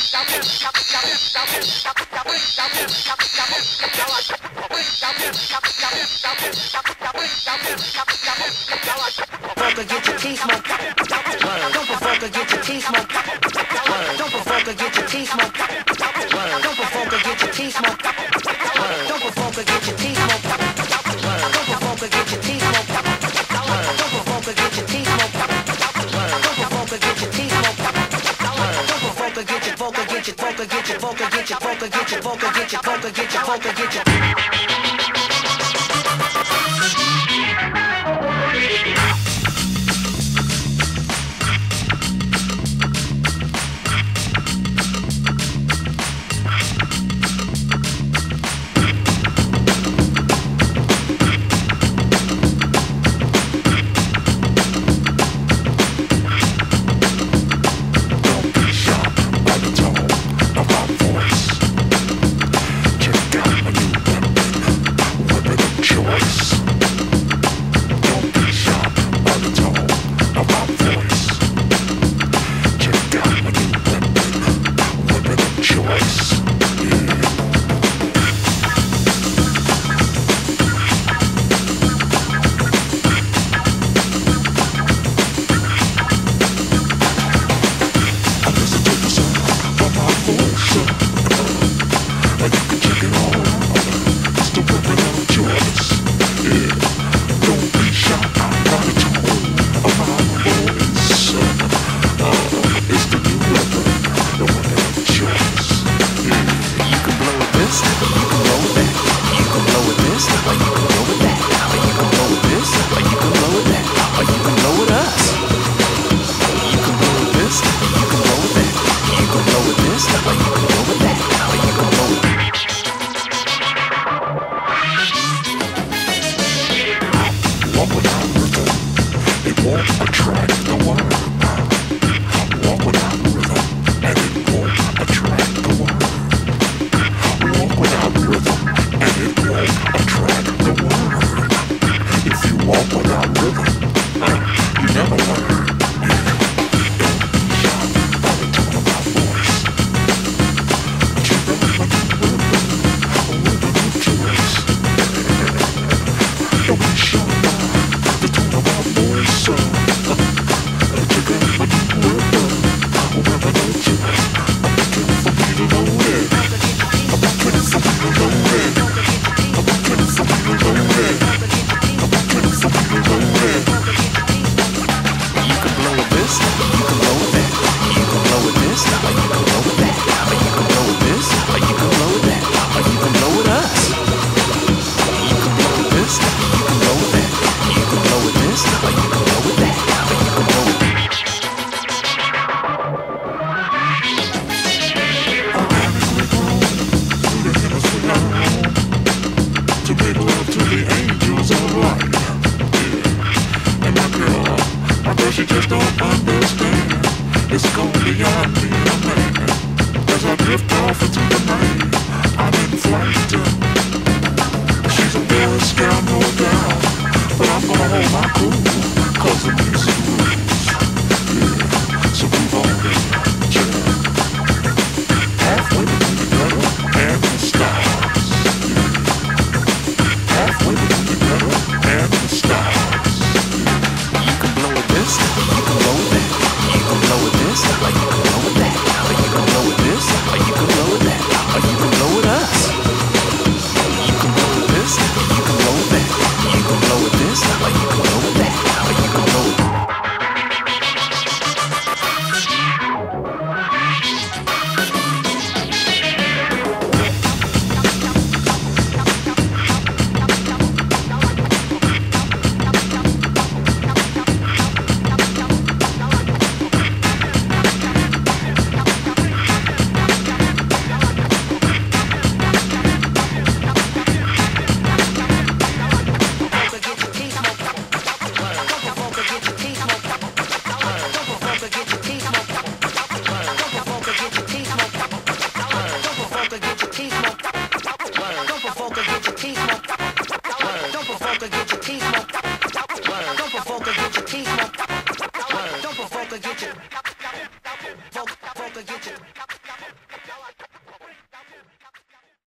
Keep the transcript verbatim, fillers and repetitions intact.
Get your teeth smoked. Don't provoke or get your teeth smoked. Don't provoke or get your teeth smoked. Don't provoke or get your teeth smoked. Don't provoke or get your teeth smoked. Don't provoke or get your teeth smoked. Don't provoke or get your teeth smoked. Don't provoke or get your teeth smoked. Don't provoke or get your vocal, get your vocal, get your vocal, get your vocal, get your vocal, get your vocal, get your vocal, get your